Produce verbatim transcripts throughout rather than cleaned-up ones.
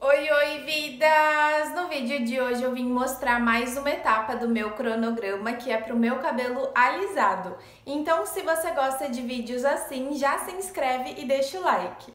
Oi, oi, vidas! No vídeo de hoje eu vim mostrar mais uma etapa do meu cronograma, que é pro meu cabelo alisado. Então, se você gosta de vídeos assim, já se inscreve e deixa o like.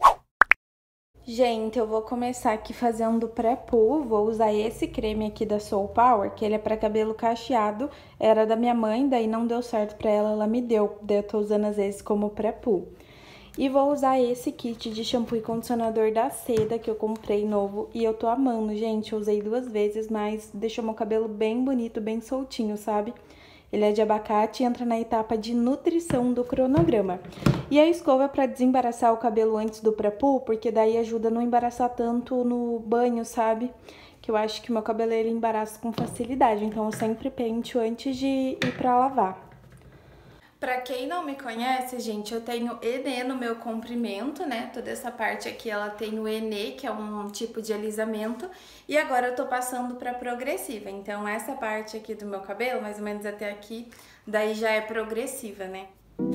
Gente, eu vou começar aqui fazendo pré-poo. Vou usar esse creme aqui da Soul Power, que ele é para cabelo cacheado. Era da minha mãe, daí não deu certo pra ela, ela me deu. Daí eu tô usando às vezes como pré-poo. E vou usar esse kit de shampoo e condicionador da Seda, que eu comprei novo. E eu tô amando, gente. Eu usei duas vezes, mas deixou meu cabelo bem bonito, bem soltinho, sabe? Ele é de abacate e entra na etapa de nutrição do cronograma. E a escova para desembaraçar o cabelo antes do pré-poo, porque daí ajuda a não embaraçar tanto no banho, sabe? Que eu acho que meu cabelo ele embaraça com facilidade, então eu sempre penteo antes de ir pra lavar. Pra quem não me conhece, gente, eu tenho Enê no meu comprimento, né? Toda essa parte aqui, ela tem o Enê, que é um tipo de alisamento. E agora eu tô passando pra progressiva. Então, essa parte aqui do meu cabelo, mais ou menos até aqui, daí já é progressiva, né?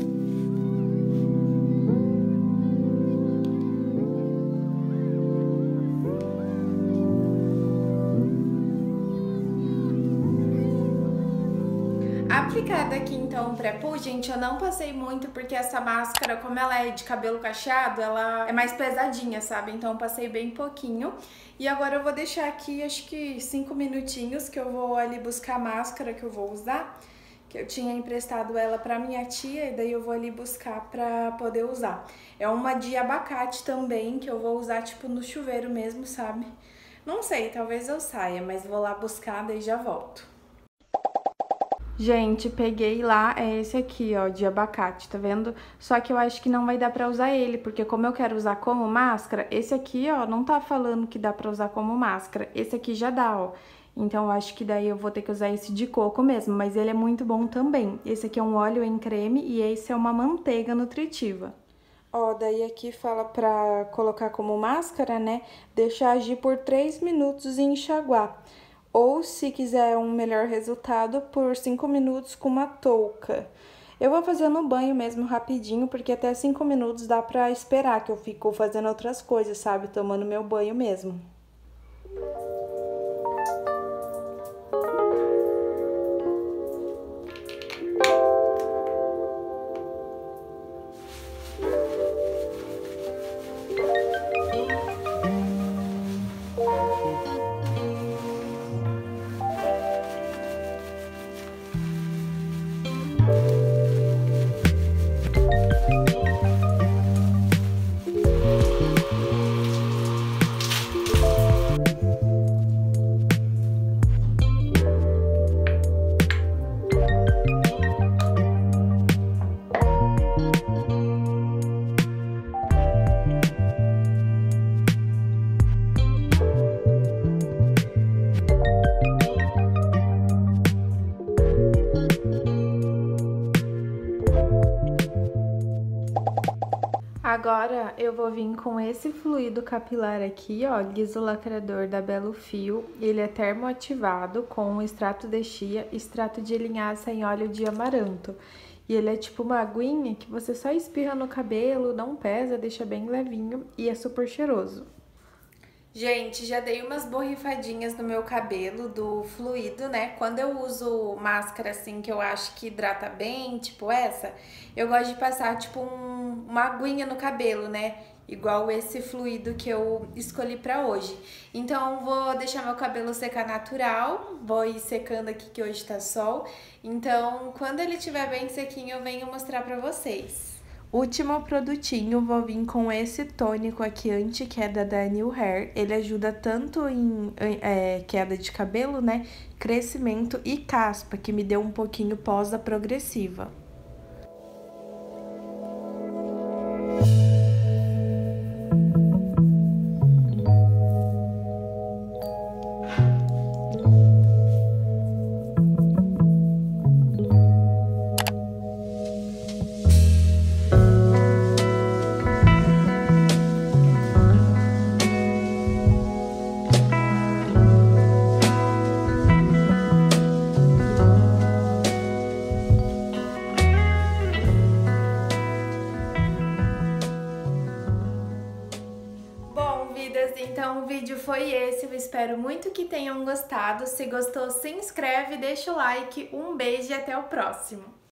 Aplicada aqui então o pré-poo, gente, eu não passei muito porque essa máscara, como ela é de cabelo cacheado, ela é mais pesadinha, sabe? Então eu passei bem pouquinho. E agora eu vou deixar aqui, acho que cinco minutinhos, que eu vou ali buscar a máscara que eu vou usar. Que eu tinha emprestado ela pra minha tia e daí eu vou ali buscar pra poder usar. É uma de abacate também, que eu vou usar tipo no chuveiro mesmo, sabe? Não sei, talvez eu saia, mas vou lá buscar, daí já volto. Gente, peguei lá, é esse aqui, ó, de abacate, tá vendo? Só que eu acho que não vai dar pra usar ele, porque como eu quero usar como máscara, esse aqui, ó, não tá falando que dá pra usar como máscara. Esse aqui já dá, ó. Então, eu acho que daí eu vou ter que usar esse de coco mesmo, mas ele é muito bom também. Esse aqui é um óleo em creme e esse é uma manteiga nutritiva. Ó, daí aqui fala pra colocar como máscara, né? Deixar agir por três minutos e enxaguar. Ou, se quiser um melhor resultado, por cinco minutos com uma touca. Eu vou fazer no banho mesmo rapidinho, porque até cinco minutos dá pra esperar, que eu fico fazendo outras coisas, sabe? Tomando meu banho mesmo. Agora eu vou vir com esse fluido capilar aqui, ó, liso lacrador da Belo Fio. Ele é termoativado com extrato de chia, extrato de linhaça em óleo de amaranto. E ele é tipo uma aguinha que você só espirra no cabelo, não pesa, deixa bem levinho e é super cheiroso. Gente, já dei umas borrifadinhas no meu cabelo do fluido, né? Quando eu uso máscara assim, que eu acho que hidrata bem, tipo essa, eu gosto de passar tipo um, uma aguinha no cabelo, né? Igual esse fluido que eu escolhi pra hoje. Então, vou deixar meu cabelo secar natural, vou ir secando aqui que hoje tá sol. Então, quando ele estiver bem sequinho, eu venho mostrar pra vocês. Último produtinho, vou vir com esse tônico aqui, anti-queda da New Hair. Ele ajuda tanto em é, queda de cabelo, né, crescimento e caspa, que me deu um pouquinho pós a progressiva. então o vídeo foi esse, eu espero muito que tenham gostado. Se gostou, se inscreve, deixa o like, um beijo e até o próximo!